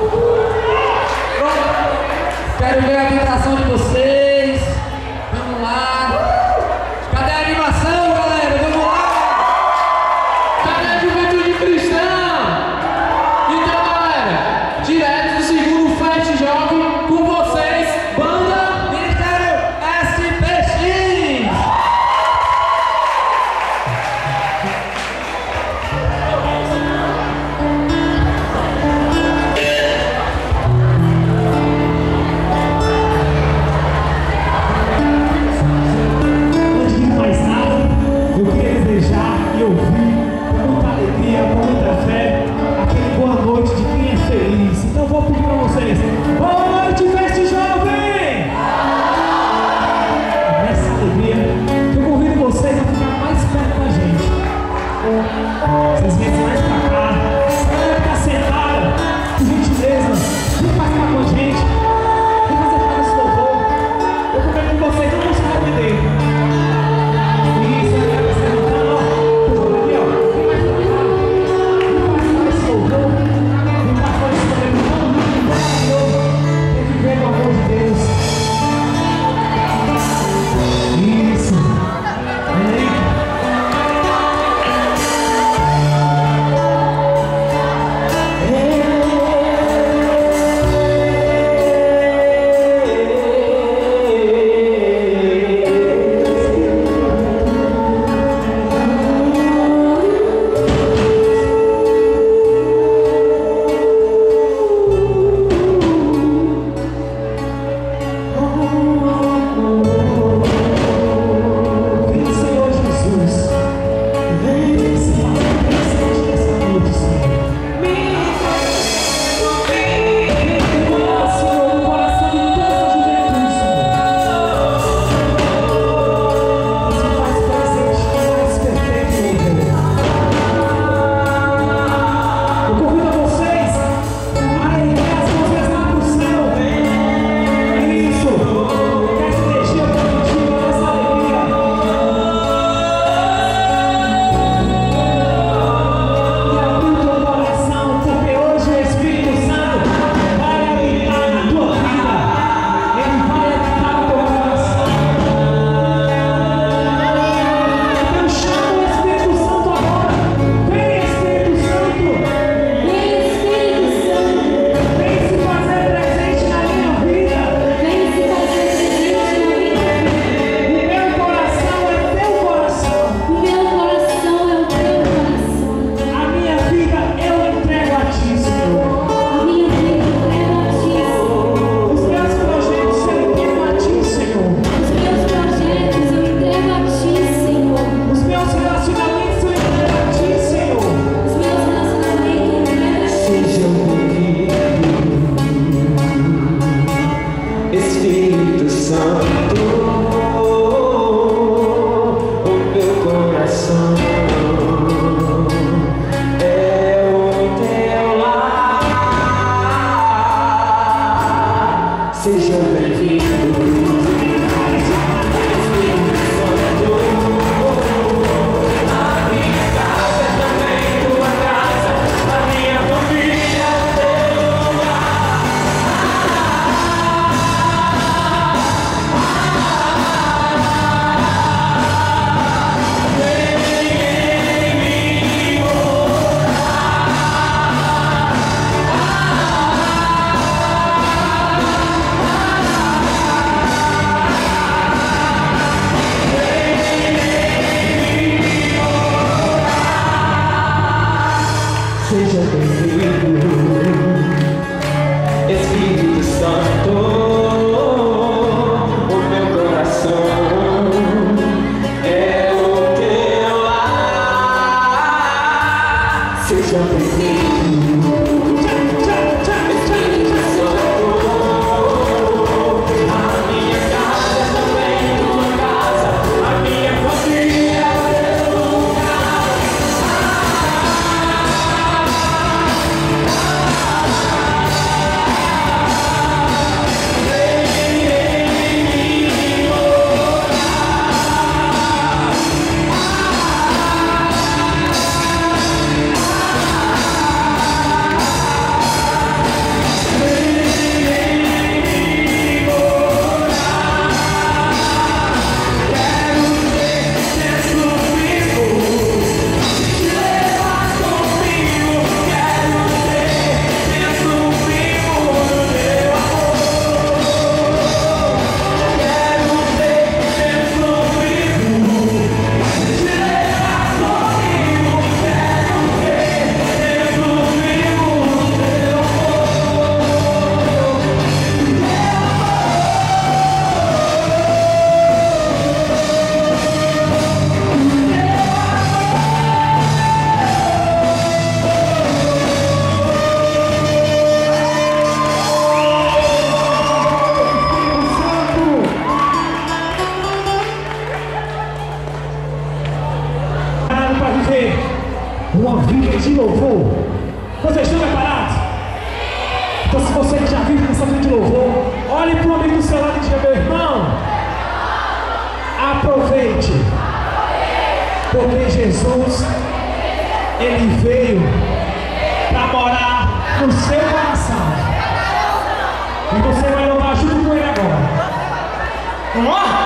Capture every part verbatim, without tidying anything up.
Quero ver a vibração de vocês. Vamos lá. Cadê a animação, galera? Vamos lá. Cadê a juventude cristã? Então, galera, direto do segundo Fast Jovem com vocês, banda Ministério S P X. Então vou pedir para vocês, boa noite, Fast Jovem! Nessa alegria, eu convido vocês a ficar mais perto da gente. Vocês vêm mais pra cá, vai ficar sentada, por gentileza, vem pra cá com a gente, vem fazer parte desse louvor. Eu convido que vocês não vão se arrepender. Isso, eu quero você levantando, ó, aqui, ó, vem mais pra cá, vem participar desse louvor, vem participar desse louvor. Tem que ver o amor de Deus. Isso. Amém. Então, se você que já vive nessa vida de louvor, olhe para o amigo do seu lado e diga: meu irmão, aproveite, porque Jesus, Ele veio para morar no seu coração. E você vai louvar junto com Ele agora. Vamos lá?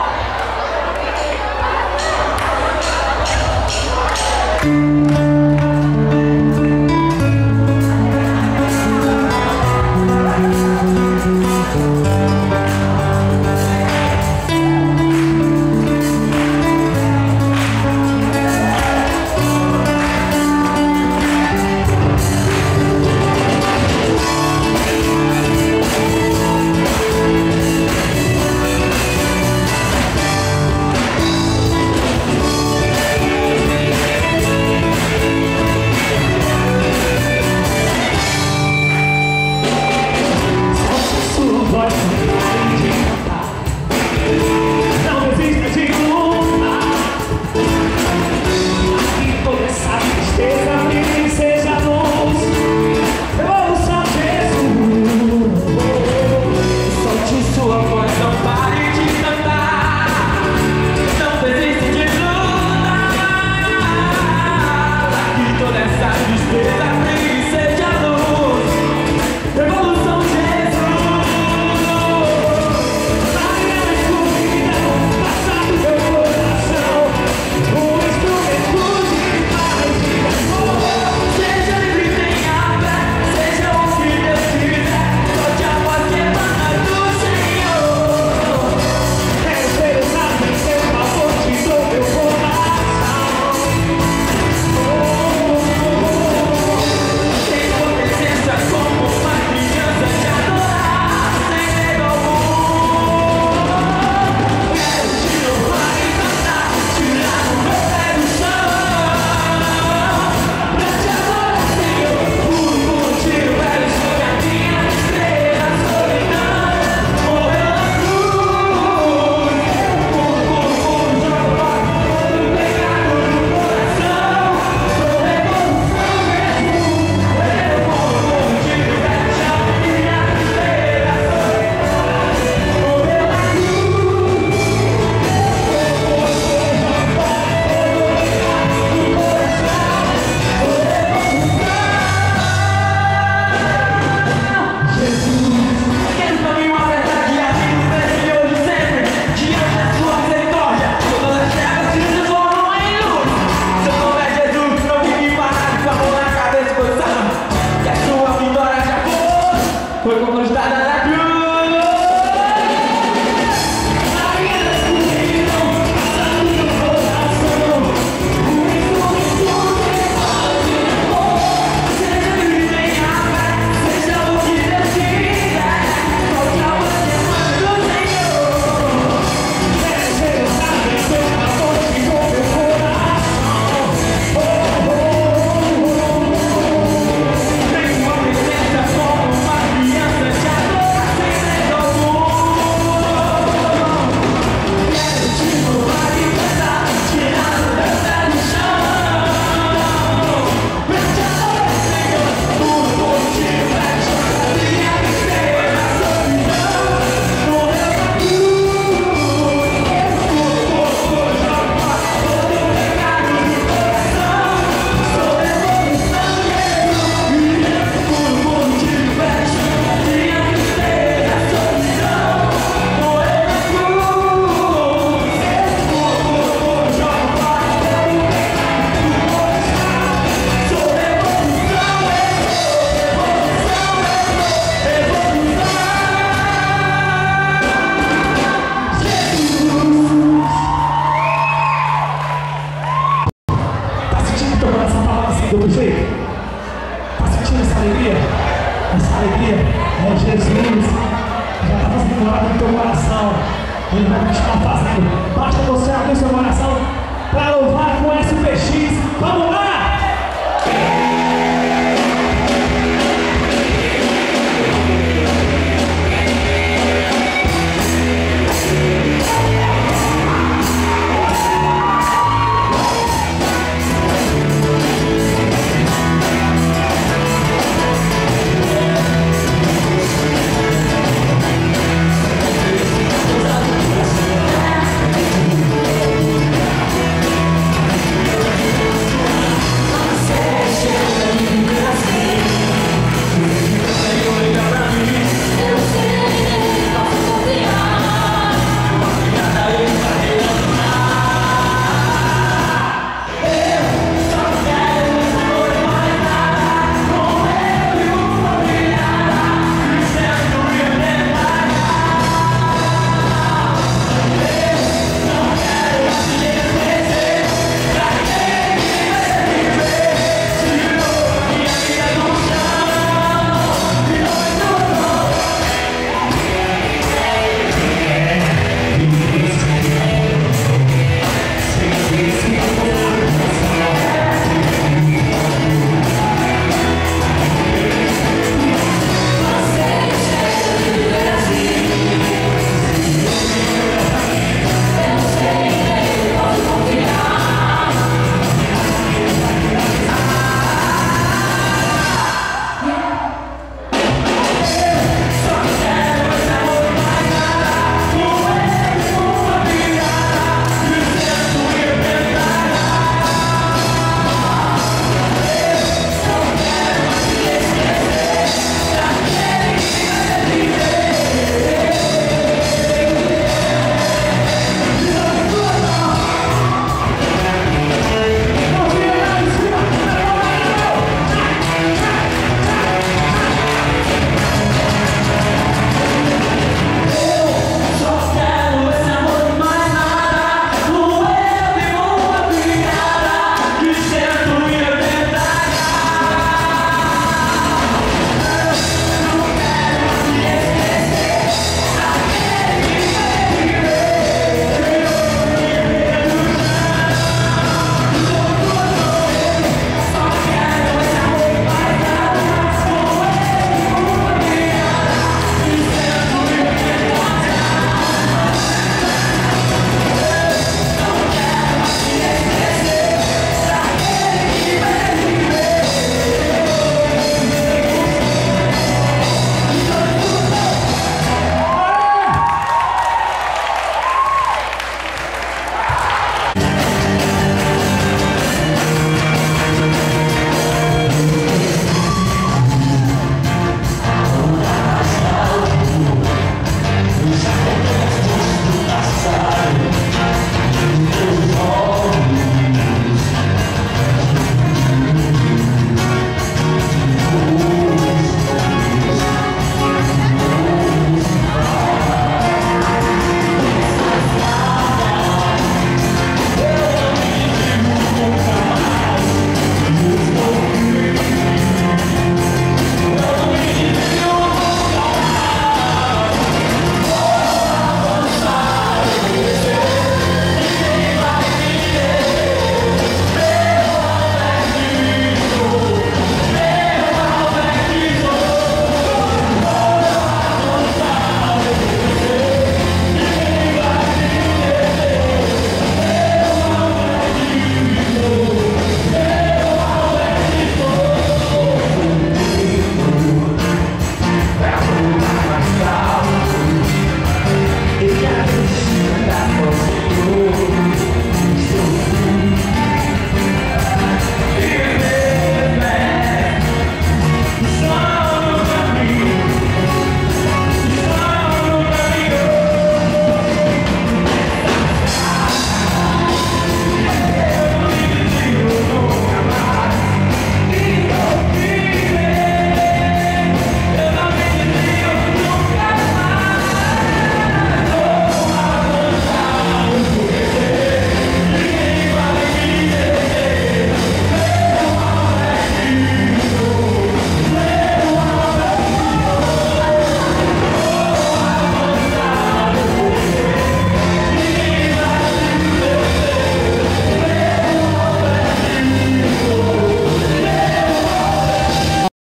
Do jeito? Está sentindo essa alegria? Essa alegria é Jesus. Já está fazendo nada no teu coração. Ele vai continuar fazendo. Basta você abrir seu coração para louvar com S P X. Vamos lá!